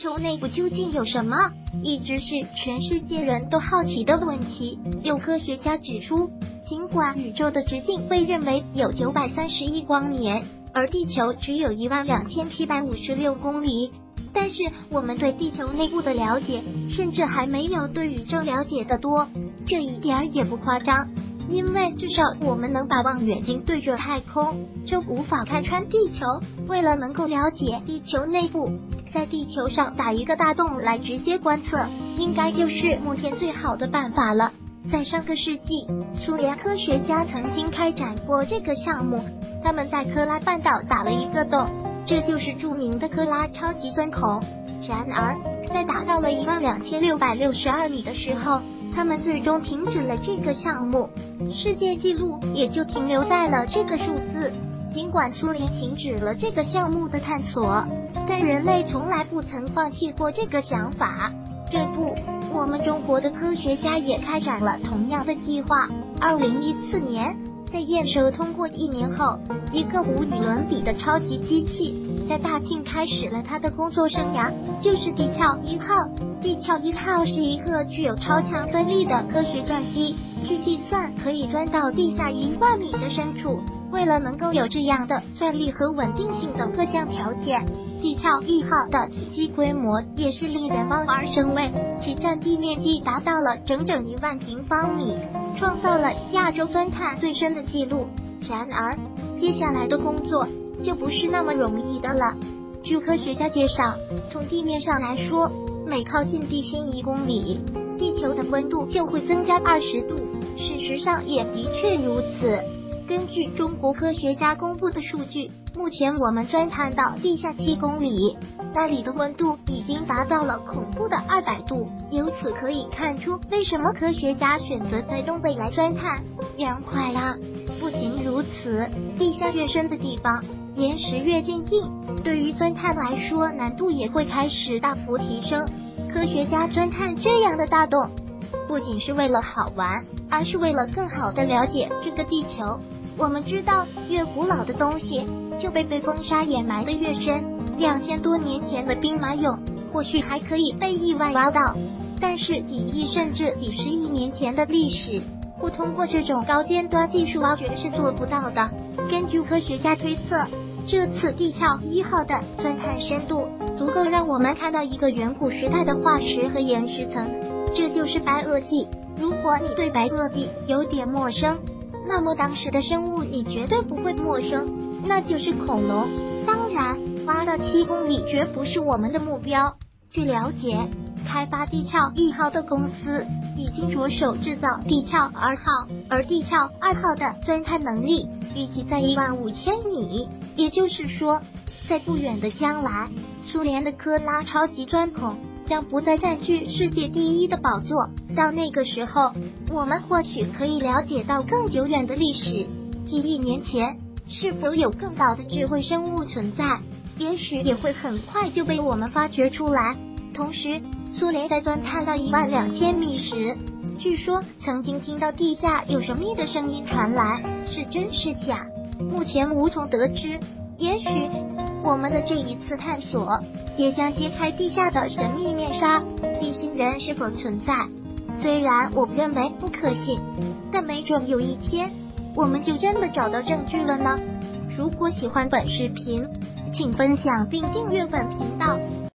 球内部究竟有什么，一直是全世界人都好奇的问题。有科学家指出，尽管宇宙的直径被认为有930亿光年，而地球只有12756公里，但是我们对地球内部的了解，甚至还没有对宇宙了解的多，这一点也不夸张。因为至少我们能把望远镜对着太空，就无法看穿地球。为了能够了解地球内部，在地球上打一个大洞来直接观测，应该就是目前最好的办法了。在上个世纪，苏联科学家曾经开展过这个项目，他们在科拉半岛打了一个洞，这就是著名的科拉超级钻孔。然而，在达到了12662米的时候，他们最终停止了这个项目，世界纪录也就停留在了这个数字。尽管苏联停止了这个项目的探索，但人类从来不曾放弃过这个想法。这不，我们中国的科学家也开展了同样的计划。2014年，在验收通过1年后，一个无与伦比的超级机器在大庆开始了它的工作生涯，就是地壳1号。地壳1号是一个具有超强钻力的科学钻机，据计算可以钻到地下1万米的深处。为了能够有这样的钻力和稳定性的各项条件，地壳1号的体积规模也是令人望而生畏，其占地面积达到了整整1万平方米，创造了亚洲钻探最深的纪录。然而，接下来的工作就不是那么容易的了。据科学家介绍，从地面上来说，每靠近地心1公里，地球的温度就会增加20度。事实上也的确如此。根据中国科学家公布的数据，目前我们钻探到地下7公里，那里的温度已经达到了恐怖的200度。由此可以看出，为什么科学家选择在东北来钻探，凉快啊！不仅如此，地下越深的地方，岩石越坚硬，对于钻探来说，难度也会开始大幅提升。科学家钻探这样的大洞，不仅是为了好玩，而是为了更好地了解这个地球。我们知道，越古老的东西就被风沙掩埋得越深。2000多年前的兵马俑或许还可以被意外挖到，但是几亿甚至几十亿年前的历史，不通过这种高尖端技术挖掘是做不到的。根据科学家推测，这次地壳1号的钻探深度足够让我们看到一个远古时代的化石和岩石层，这就是白垩纪。如果你对白垩纪有点陌生，那么当时的生物你绝对不会陌生，那就是恐龙。当然，挖到7公里绝不是我们的目标。据了解，开发地壳1号的公司已经着手制造地壳2号，而地壳2号的钻探能力预计在15000米，也就是说，在不远的将来，苏联的科拉超级钻孔将不再占据世界第1的宝座。到那个时候，我们或许可以了解到更久远的历史，几亿年前是否有更早的智慧生物存在，也许也会很快就被我们发掘出来。同时，苏联在钻探到12000米时，据说曾经听到地下有神秘的声音传来，是真是假，目前无从得知。也许我们的这一次探索也将揭开地下的神秘面纱，地心人是否存在？虽然我认为不可信，但没准有一天我们就真的找到证据了呢。如果喜欢本视频，请分享并订阅本频道。